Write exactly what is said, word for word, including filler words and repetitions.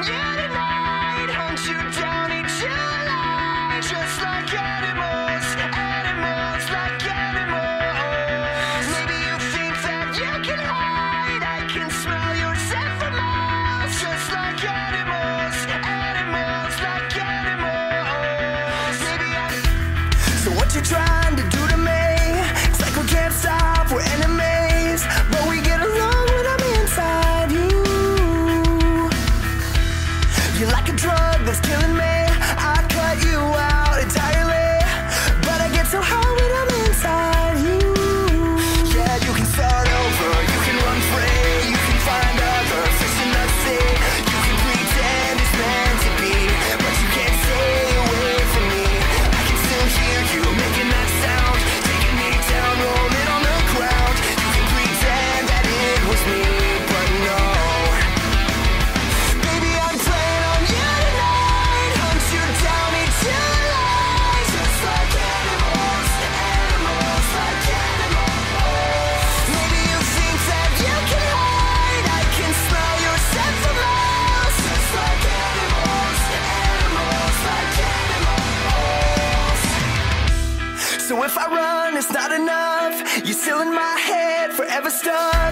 you tonight, hunt you down, eat you alive, just like animals, animals, like animals. Maybe you think that you can hide, I can smell your scent for miles, just like animals, animals, like animals. Maybe I. So what you trying to do to me? It's like we can't stop, we're enemies, but we get along when I'm inside you. You're like a drug that's killing me. I cut you out entirely, but I get so high when I'm inside you. Yeah, you can start over, you can run free, you can find other fish in the sea. You can pretend it's meant to be, but you can't stay away from me. I can still hear you making that sound, taking me down, rolling on the ground. You can pretend that it was me, but no. Baby, I'm playing on you tonight, hunt you down, eat you alive, just like animals, animals, like animals. Maybe you think that you can hide, I can smell your scent for miles, just like animals, animals, like animals. So if I run, it's not enough, you're still in my head, forever stuck.